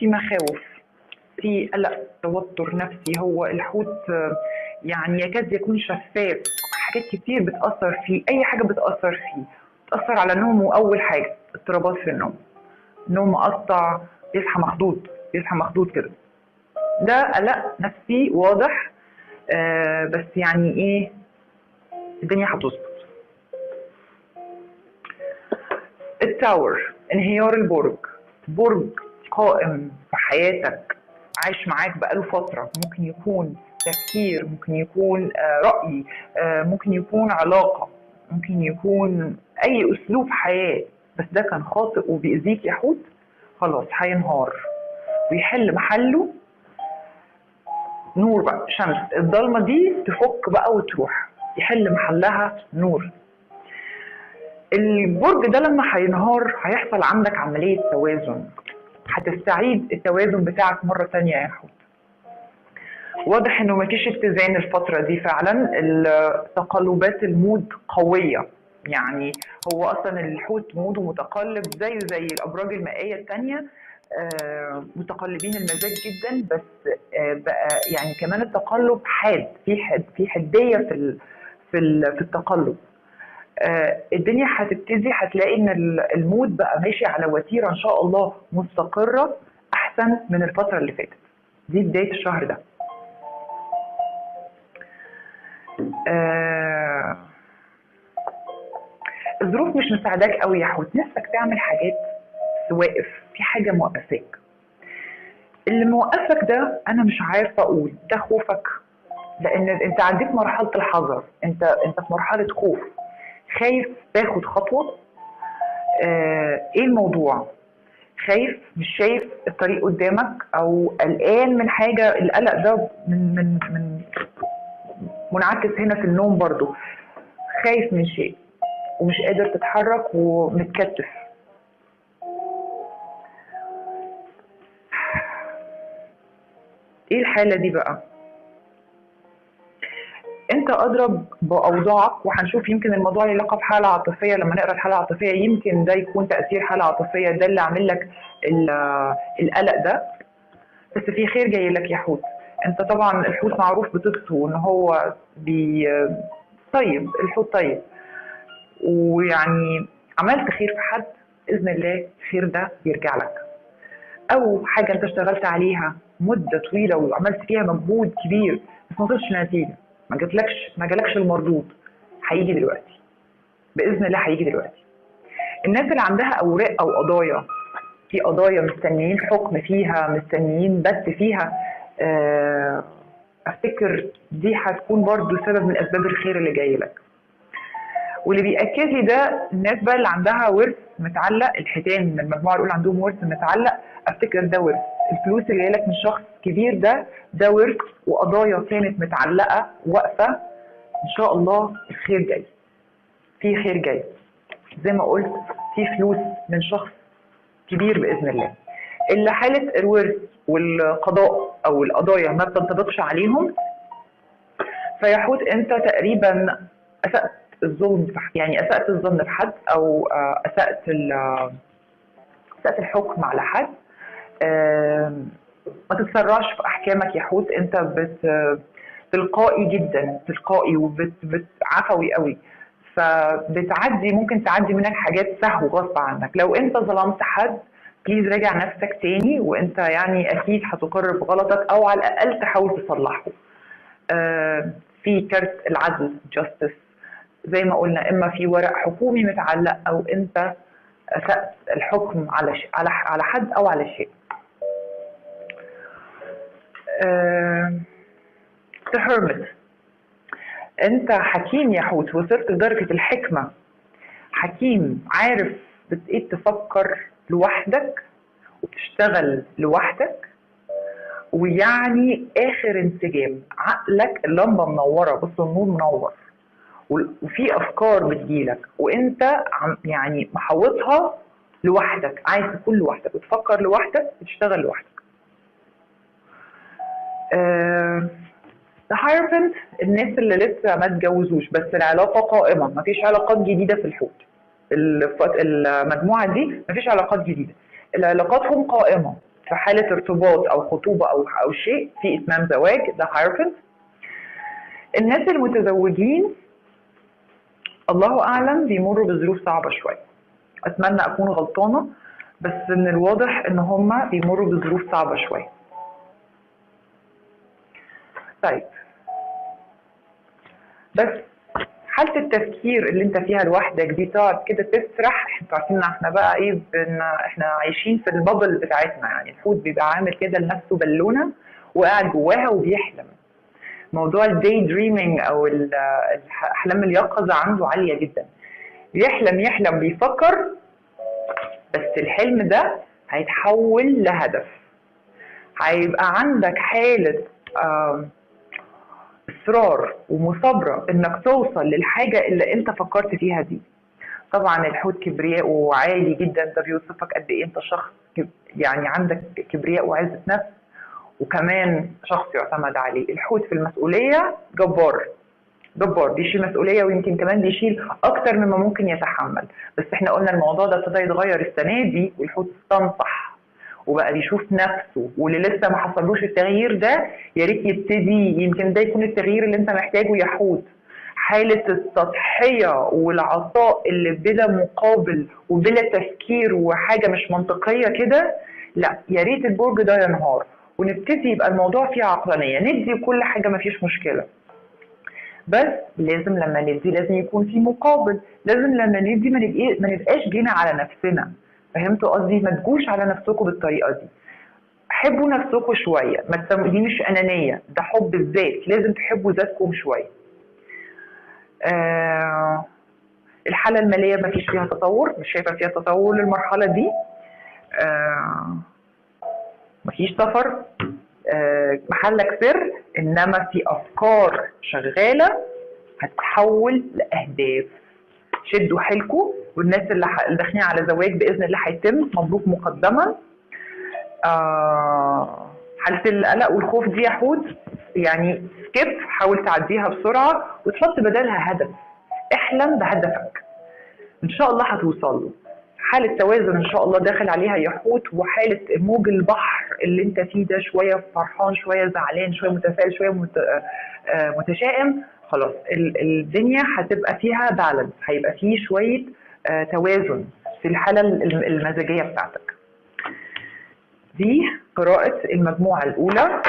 في مخاوف، في قلق، توتر نفسي. هو الحوت يعني يكاد يكون شفاف، حاجات كتير بتأثر فيه، أي حاجة بتأثر فيه، بتأثر على نومه. أول حاجة اضطرابات في النوم، نوم مقطع، يصحى مخضوض، يصحى مخضوض كده، ده قلق نفسي واضح. بس يعني ايه، الدنيا هتظبط. التاور، انهيار البرج، برج قائم في حياتك، عايش معاك بقاله فترة، ممكن يكون تفكير، ممكن يكون رأي، ممكن يكون علاقة، ممكن يكون أي أسلوب حياة، بس ده كان خاطئ وبيأذيك يا حوت، خلاص هينهار ويحل محله نور بقى، شمس. الضلمة دي تفك بقى وتروح، يحل محلها نور. البرج ده لما هينهار هيحصل عندك عملية توازن، هتستعيد التوازن بتاعك مرة تانية يا حوت. واضح انه مفيش اتزان الفترة دي فعلا، تقلبات المود قوية. يعني هو اصلا الحوت موده متقلب زيه زي الابراج المائية التانية، متقلبين المزاج جدا، بس بقى يعني كمان التقلب حاد، في حدية في التقلب. الدنيا هتبتدي هتلاقي ان المود بقى ماشي على وتيره ان شاء الله مستقره احسن من الفتره اللي فاتت. دي بدايه الشهر ده. الظروف مش مساعداك قوي يا حوت، نفسك تعمل حاجات بس واقف، في حاجه موقفاك. اللي موقفك ده انا مش عارفه اقول، ده خوفك، لان انت عديت مرحله الحذر، انت في مرحله خوف، خايف تاخد خطوه. ايه الموضوع؟ خايف، مش شايف الطريق قدامك، او قلقان من حاجه. القلق ده من منعكس هنا في النوم برضو، خايف من شيء ومش قادر تتحرك ومتكتف. ايه الحاله دي بقى؟ انت اضرب باوضاعك، وهنشوف يمكن الموضوع له علاقه بحاله عاطفيه. لما نقرا الحاله العاطفيه يمكن ده يكون تاثير حاله عاطفيه، ده اللي عامل لك القلق ده. بس في خير جاي لك يا حوت. انت طبعا الحوت معروف بطيبته، ان هو طيب، الحوت طيب، ويعني عملت خير في حد، باذن الله الخير ده بيرجع لك. او حاجه انت اشتغلت عليها مده طويله وعملت فيها مجهود كبير بس ما وصلش نتيجه، ما جالكش المردود، هيجي دلوقتي باذن الله، هيجي دلوقتي. الناس اللي عندها اوراق او قضايا، في قضايا مستنيين حكم فيها، مستنيين بت فيها، افتكر دي هتكون برضو سبب من اسباب الخير اللي جاي لك. واللي بيأكد لي ده الناس بقى اللي عندها ورث متعلق، الحيتان من المجموعه الاولى عندهم ورث متعلق، افتكر ده ورث. الفلوس اللي جايه لك من شخص كبير ده ورث، وقضايا كانت متعلقه واقفه. ان شاء الله الخير جاي، في خير جاي زي ما قلت، في فلوس من شخص كبير باذن الله. اللي حاله الورث والقضاء او القضايا ما بتنطبقش عليهم، فيا حوت انت تقريبا اسأت الظلم، يعني اسأت الظن في حد، او اسأت الحكم على حد. ما تتسرعش في احكامك يا حوت، انت تلقائي جدا، تلقائي عفوي قوي، فبتعدي، ممكن تعدي منك حاجات سهو غصب عنك. لو انت ظلمت حد بليز راجع نفسك تاني، وانت يعني اكيد هتقر بغلطك، او على الاقل تحاول تصلحه. في كارت العدل جاستس زي ما قلنا، اما في ورق حكومي متعلق، او انت اسأت الحكم على حد او على شيء. تهرمت، انت حكيم يا حوت، وصلت لدرجة الحكمة، حكيم، عارف ايه تفكر لوحدك وبتشتغل لوحدك، ويعني اخر انسجام، عقلك اللمبة منورة، بص النور منور، وفي افكار بتجيلك، وانت يعني محوطها لوحدك، عايز تكون لوحدك، بتفكر لوحدك، بتشتغل لوحدك. الهايرفنت، الناس اللي لسه ما اتجوزوش بس العلاقه قائمه، مفيش علاقات جديده في الحوت. المجموعه دي مفيش علاقات جديده، العلاقاتهم قائمه، في حاله ارتباط او خطوبه او شيء في اتمام زواج، ده هايرفنت. الناس المتزوجين الله اعلم بيمروا بظروف صعبه شويه، اتمنى اكون غلطانه، بس من الواضح ان هم بيمروا بظروف صعبه شويه. طيب بس حالة التفكير اللي انت فيها لوحدك دي تقعد كده تسرح، انتوا عارفين ان احنا بقى ايه، احنا عايشين في البابل بتاعتنا، يعني الحوت بيبقى عامل كده لنفسه بالونه وقاعد جواها وبيحلم. موضوع الداي دريمينج او احلام اليقظه عنده عاليه جدا، يحلم بيفكر، بس الحلم ده هيتحول لهدف، هيبقى عندك حاله اصرار ومثابره انك توصل للحاجه اللي انت فكرت فيها دي. طبعا الحوت كبرياء عالي جدا، ده بيوصفك قد ايه انت شخص يعني عندك كبرياء وعزه نفس، وكمان شخص يعتمد عليه. الحوت في المسؤوليه جبار، بيشيل مسؤوليه، ويمكن كمان بيشيل اكتر مما ممكن يتحمل. بس احنا قلنا الموضوع ده ابتدى يتغير السنه دي، والحوت استنصح وبقى بيشوف نفسه، واللي لسه ما حصلوش التغيير ده يا ريت يبتدي، يمكن ده يكون التغيير اللي انت محتاجه يا حوت. حاله التضحيه والعطاء اللي بلا مقابل وبلا تفكير وحاجه مش منطقيه كده، لا يا ريت البرج ده ينهار ونبتدي يبقى الموضوع فيه عقلانيه، ندي كل حاجه ما فيش مشكله، بس لازم لما ندي لازم يكون في مقابل، لازم لما ندي ما نبقاش جينا على نفسنا. فهمتوا قصدي؟ ما تجوش على نفسكم بالطريقه دي، حبوا نفسكم شويه، دي مش انانيه، ده حب الذات، لازم تحبوا ذاتكم شويه. الحاله الماليه ما فيش فيها تطور، مش شايفه فيها تطور للمرحله دي. ما فيش سفر، محلك سر، انما في افكار شغاله هتتحول لاهداف. شدوا حيلكم، والناس اللي داخلين على زواج باذن الله هيتم، مبروك مقدما. حاله القلق والخوف دي يا حوت يعني سكيب، حاول تعديها بسرعه وتحط بدلها هدف، احلم بهدفك ان شاء الله هتوصل له. حاله توازن ان شاء الله داخل عليها يا حوت، وحاله موج البحر اللي انت فيه ده، شويه فرحان شويه زعلان شويه متفائل شويه متشائم، خلاص الدنيا هتبقى فيها بالانس، هيبقى فيه شويه توازن في الحاله المزاجيه بتاعتك. دي قراءه المجموعه الاولى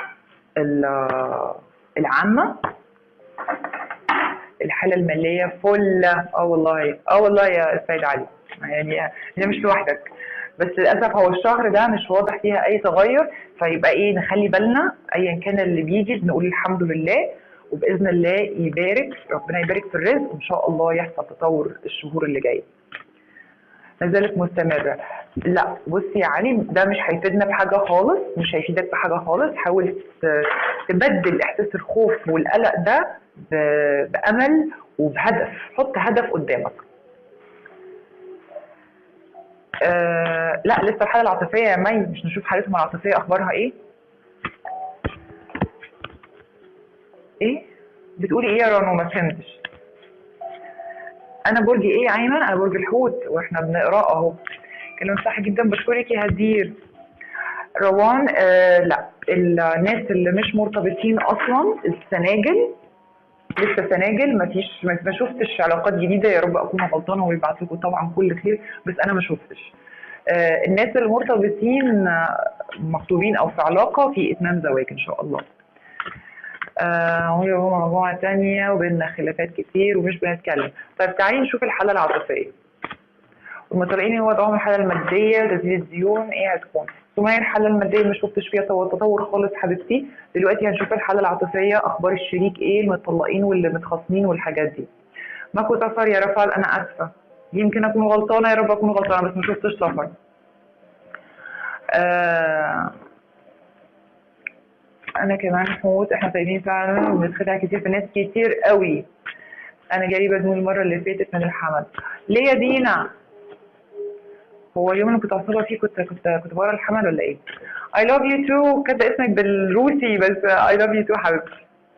العامه. الحاله الماليه فل، والله يا سيد علي، يعني هي مش لوحدك، بس للاسف هو الشهر ده مش واضح فيها اي تغير، فيبقى ايه، نخلي بالنا ايا كان اللي بيجي بنقول الحمد لله، وباذن الله يبارك، ربنا يبارك في الرزق، وان شاء الله يحصل تطور الشهور اللي جايه. ما زالت مستمره. لا بصي يا علي، ده مش هيفيدنا بحاجه خالص، مش هيفيدك بحاجه خالص. حاول تبدل احساس الخوف والقلق ده بامل وبهدف، حط هدف قدامك. لا لسه الحاله العاطفيه يا مي، مش نشوف حالتهم العاطفيه اخبارها ايه؟ ايه بتقولي ايه يا رانو؟ ما فهمتش. انا برج ايه يا ايمن؟ انا برج الحوت، واحنا بنقرا اهو. كلام صح جدا، بشكرك يا هدير. روان لا، الناس اللي مش مرتبطين اصلا السناجل، لسه سناجل، ما شفتش علاقات جديده، يا رب اكون غلطانه ويبعت لكم طبعا كل خير، بس انا ما شفتش. الناس المرتبطين مخطوبين او في علاقه في اتمام زواج ان شاء الله. هو مجموعه ثانيه وبيننا خلافات كتير ومش بنتكلم. طيب تعالي نشوف الحاله العاطفيه. المطلقين هو وضعهم الحاله الماديه، تسديد الديون ايه هتكون؟ سمية الحاله الماديه ما شفتش فيها تطور خالص حبيبتي. دلوقتي هنشوف الحاله العاطفيه، اخبار الشريك ايه، المطلقين واللي متخاصمين والحاجات دي. ماكو سفر يا رفال، انا اسفه يمكن اكون غلطانه، يا رب اكون غلطانه، بس ما شفتش سفر. انا كمان حوت، احنا طيبين فعلا وبنتخدع كتير في ناس كتير قوي. انا جالي بدون المره اللي فاتت من الحمل. ليه يا دينا؟ هو اليوم اللي كنت عصبه فيه كنت بره الحمل ولا ايه؟ I love you too، كاتبه اسمك بالروسي بس I love you too حبيبتي.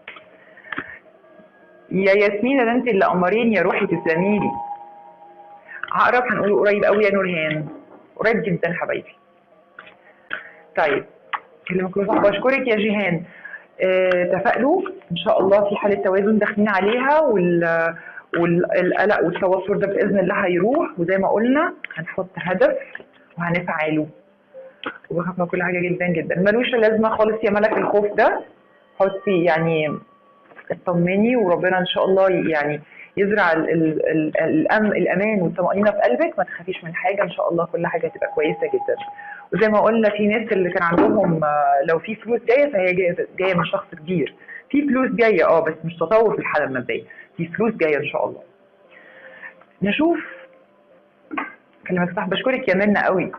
يا ياسمينه ده انت اللي قمرين يا روحي، تسلميلي. عقرب هنقول قريب قوي يا نورهان، قريب جدا حبايبي. طيب كلمك صح. بشكرك يا جيهان. تفائلوا ان شاء الله، في حاله توازن داخلين عليها، والقلق والتوتر ده باذن الله هيروح، وزي ما قلنا هنحط هدف وهنسعى له. وبخاف من كل حاجه جدا جدا، ملوش لازمه خالص يا ملك الخوف ده. حطي يعني اطمني، وربنا ان شاء الله يعني يزرع الامان والطمانينه في قلبك. ما تخافيش من حاجه، ان شاء الله كل حاجه هتبقى كويسه جدا. وزي ما قلنا في ناس اللي كان عندهم لو في فلوس جايه فهي جايه من شخص كبير. في فلوس جايه بس مش تطور في الحاله الماديه، في فلوس جايه ان شاء الله. نشوف كلمة صح. بشكرك يا منى قوي.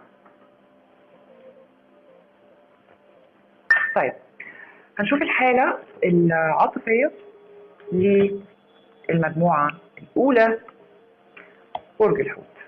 طيب هنشوف الحالة العاطفية للمجموعة الأولى، برج الحوت.